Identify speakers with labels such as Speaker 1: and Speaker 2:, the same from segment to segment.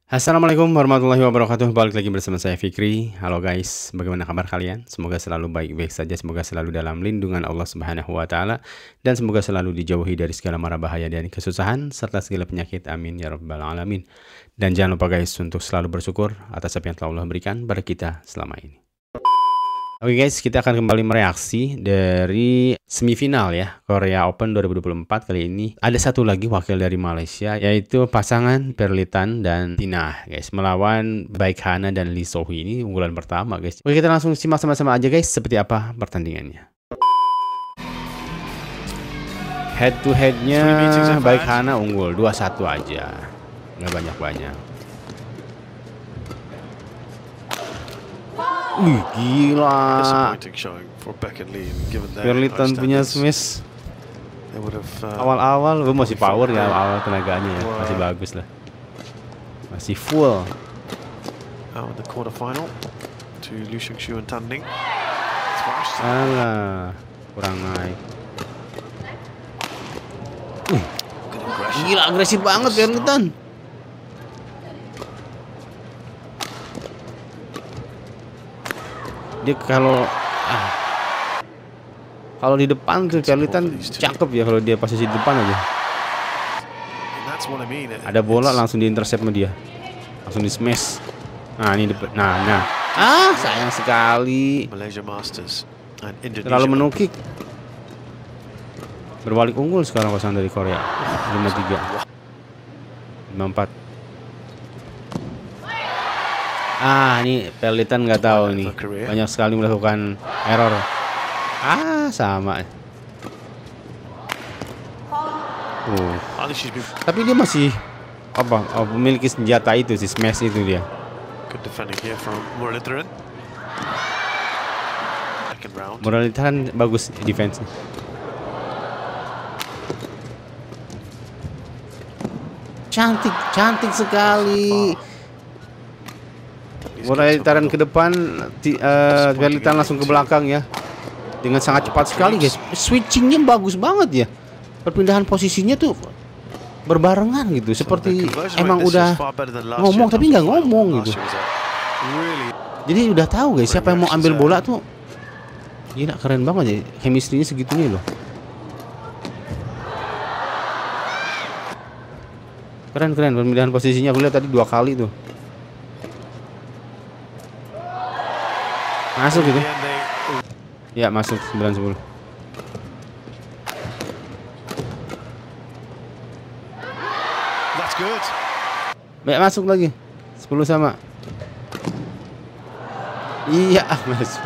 Speaker 1: Assalamualaikum warahmatullahi wabarakatuh. Balik lagi bersama saya Fikri. Halo guys, bagaimana kabar kalian? Semoga selalu baik-baik saja, semoga selalu dalam lindungan Allah Subhanahu wa taala, dan semoga selalu dijauhi dari segala mara bahaya dan kesusahan serta segala penyakit. Amin ya rabbal alamin. Dan jangan lupa guys untuk selalu bersyukur atas apa yang telah Allah berikan pada kita selama ini. Oke guys, kita akan kembali mereaksi dari semifinal ya Korea Open 2024 kali ini. Ada satu lagi wakil dari Malaysia, yaitu pasangan Perlitan dan Tina guys, melawan Baek Hana dan Lee So-hee. Ini unggulan pertama guys. Oke, kita langsung simak sama-sama aja guys seperti apa pertandingannya. Head to headnya Baek Hana unggul 2-1 aja, nggak banyak-banyak. Wih, gila. Perlitan punya smash awal-awal, masih power ya, awal tenaganya ya, masih bagus lah, masih full. Alah, kurang naik. Gila, agresif banget Perlitan. Dia kalau di depan tuh Perlitan cakep ya, kalau dia posisi di depan aja. Ada bola langsung diintercept sama dia, langsung di smash. Nah ini depan, nah sayang sekali, terlalu menukik. Berbalik unggul sekarang pasangan dari Korea 5-3, 5-4. Ini Perlitan nggak tahu nih, banyak sekali melakukan error. Sama. Tapi dia masih memiliki senjata itu, si smash itu dia. Moralitas bagus defense. Cantik sekali. Mulai taran ke depan, Perlitan langsung ke belakang ya, dengan sangat cepat sekali guys. Switchingnya bagus banget ya, perpindahan posisinya tuh berbarengan gitu, seperti emang udah ngomong tapi nggak ngomong gitu. Jadi udah tahu guys siapa yang mau ambil bola tuh. Gila, keren banget ya, chemistry-nya segitunya loh. Keren perpindahan posisinya, aku lihat tadi 2 kali tuh. Masuk gitu. Ya, masuk 9-10. Baik, masuk lagi 10 sama. Iya, masuk.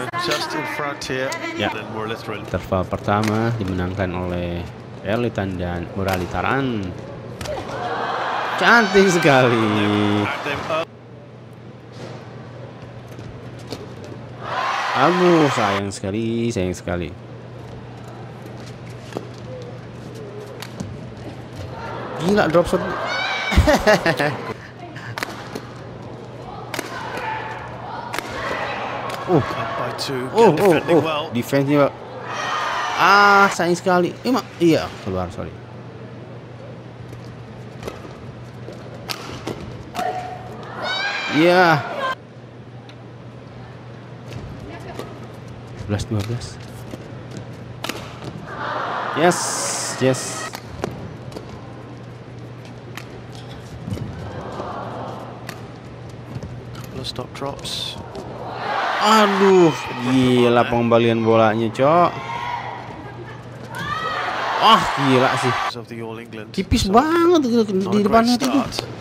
Speaker 1: Ya, interval pertama dimenangkan oleh Perlitan dan Moralitaran. Cantik sekali. Aduh, sayang sekali. Gila, drop shot. Defense-nya. Sayang sekali. Iya, keluar, sorry. Iya. 11-12. Yes.
Speaker 2: Stop drops.
Speaker 1: Aduh, gila pengembalian bolanya, Cok. Gila sih. Tipis banget di depannya itu.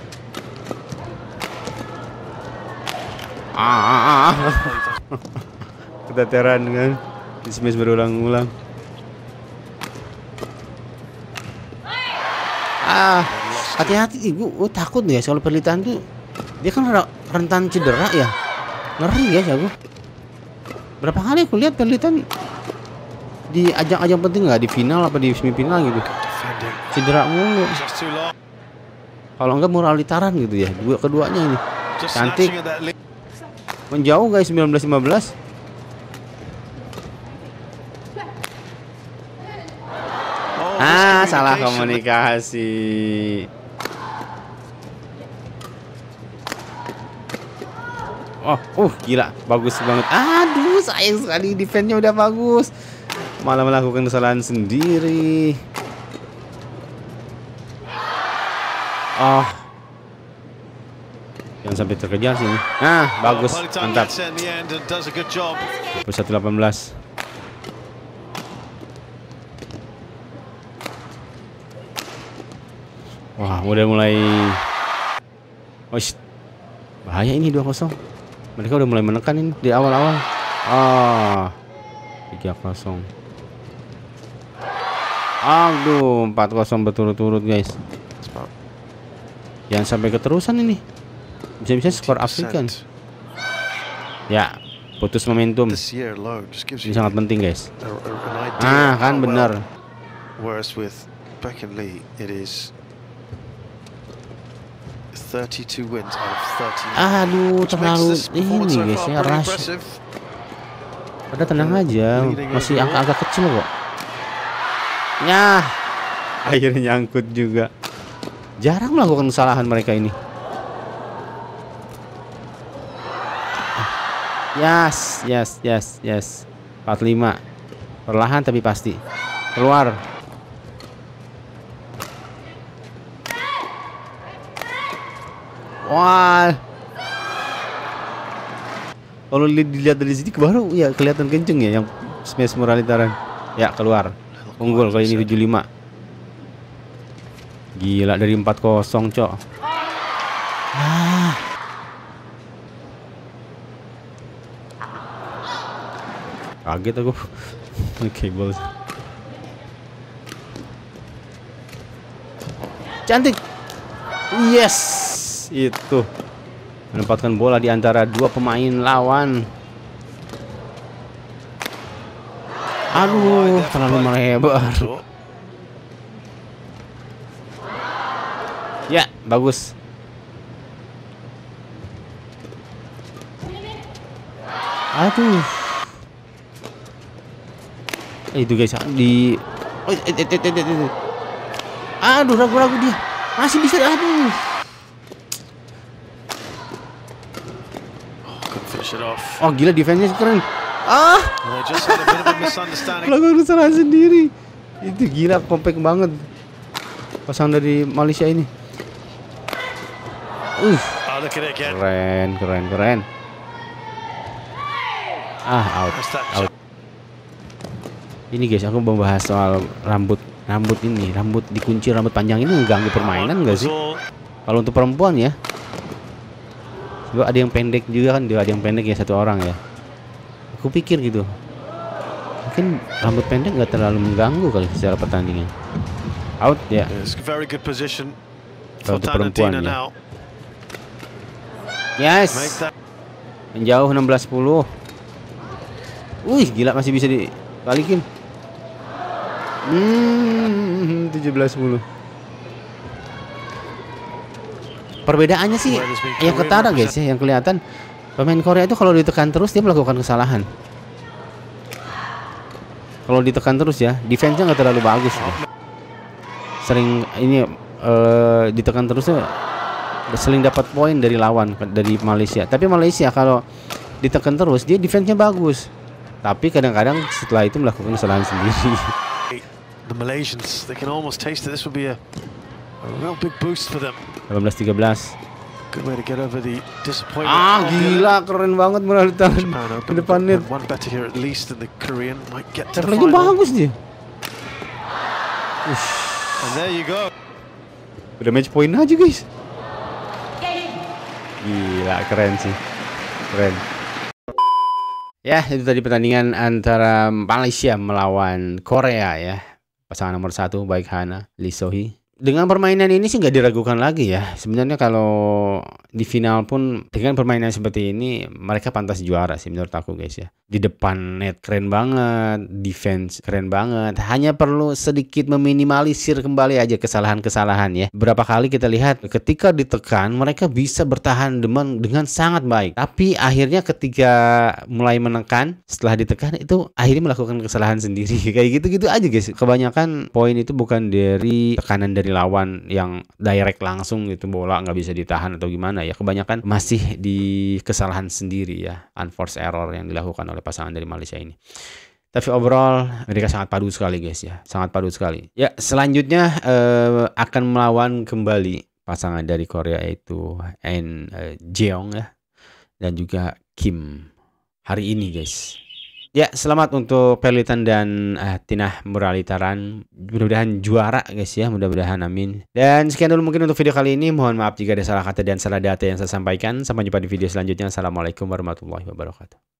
Speaker 1: Keteteran kan, di smash berulang-ulang. Hati-hati, gue takut ya soal Perlitan tuh. Dia kan rentan cedera ya, ngeri ya jago. Berapa kali aku lihat Perlitan di ajang-ajang penting, nggak di final apa di semifinal gitu, cedera mulu. Kalau enggak Moralitaran gitu ya, keduanya ini cantik. Menjauh guys, 19-15. Salah komunikasi. Gila, bagus banget. Aduh, sayang sekali defense-nya udah bagus, malah melakukan kesalahan sendiri. Jangan sampai terkejar sini. Nah, bagus, mantap. 21-18. Wah, udah mulai. Bahaya ini 2-0. Mereka udah mulai menekan ini di awal-awal. 3-0. Aduh, 4-0 berturut-turut, guys. Jangan sampai keterusan ini. Bisa-bisa skor Afrikan. Ya, putus momentum. Ini sangat penting, guys. Kan benar.
Speaker 2: Whereas with Beck and Lee, it is 32 wins out of 30.
Speaker 1: Aduh, terlalu ini guys ya, rush. Pada tenang aja, masih agak kecil kok. Ya, akhirnya nyangkut juga. Jarang melakukan kesalahan mereka ini. Yes. 45. Perlahan tapi pasti. Keluar. Wah. Kalau dilihat dari sini baru ya kelihatan kenceng ya yang smash moralitaran. Ya, keluar. Unggul kali ini 75. Gila dari 4-0, Cok. Kaget aku. Oke, balls. Cantik. Yes, itu. Menempatkan bola di antara dua pemain lawan. Aduh, terlalu melebar. Ya, bagus. Aduh. Itu guys di aduh, ragu-ragu dia. Masih bisa, aduh. Gila defense-nya keren. Melakukan kesalahan sendiri. Itu gila, compact banget pasangan dari Malaysia ini. Keren. Out. Ini guys, aku mau bahas soal rambut ini, rambut dikunci, rambut panjang ini mengganggu permainan nggak sih? Kalau untuk perempuan ya, juga ada yang pendek juga kan, ada yang pendek ya, satu orang ya. Aku pikir gitu, mungkin rambut pendek nggak terlalu mengganggu kali secara pertandingan. Out ya. Kalau untuk perempuan ya. Yes. Menjauh 16-10. Gila, masih bisa dibalikin. 17-10. Perbedaannya sih yang ketara guys ya, yang kelihatan pemain Korea itu kalau ditekan terus dia melakukan kesalahan. Kalau ditekan terus ya, defense-nya nggak terlalu bagus ya. Sering ini ditekan terus tuh sering dapat poin dari lawan, dari Malaysia. Tapi Malaysia kalau ditekan terus dia defense-nya bagus. Tapi kadang-kadang setelah itu melakukan kesalahan sendiri.
Speaker 2: The Malaysians, they can almost taste that this will be a real big boost for them.
Speaker 1: 18-13.
Speaker 2: Good way to get over the disappointment.
Speaker 1: Gila, keren banget moralitas ke depan net.
Speaker 2: One better here at least than the Korean might get to the
Speaker 1: final. Bagus dia.
Speaker 2: And there you go.
Speaker 1: Udah match point aja guys. Gila, keren sih. Keren. Ya, itu tadi pertandingan antara Malaysia melawan Korea ya. Pasangan nomor 1 baik Hana, Lee So-hee. Dengan permainan ini sih nggak diragukan lagi ya. Sebenarnya kalau di final pun dengan permainan seperti ini mereka pantas juara sih menurut aku guys ya. Di depan net keren banget, defense keren banget. Hanya perlu sedikit meminimalisir kembali aja kesalahan-kesalahan ya. Berapa kali kita lihat ketika ditekan mereka bisa bertahan dengan sangat baik. Tapi akhirnya ketika mulai menekan setelah ditekan itu akhirnya melakukan kesalahan sendiri. Kayak gitu-gitu aja guys. Kebanyakan poin itu bukan dari tekanan dari dari lawan yang direct langsung gitu, bola nggak bisa ditahan atau gimana ya. Kebanyakan masih di kesalahan sendiri ya, unforced error yang dilakukan oleh pasangan dari Malaysia ini. Tapi overall mereka sangat padu sekali guys ya, sangat padu sekali. Ya selanjutnya akan melawan kembali pasangan dari Korea yaitu Jeong ya, dan juga Kim hari ini guys. Ya selamat untuk Perlitan dan Tinah Muralitaran, mudah-mudahan juara guys ya, mudah-mudahan amin. Dan sekian dulu mungkin untuk video kali ini, mohon maaf jika ada salah kata dan salah data yang saya sampaikan. Sampai jumpa di video selanjutnya. Assalamualaikum warahmatullahi wabarakatuh.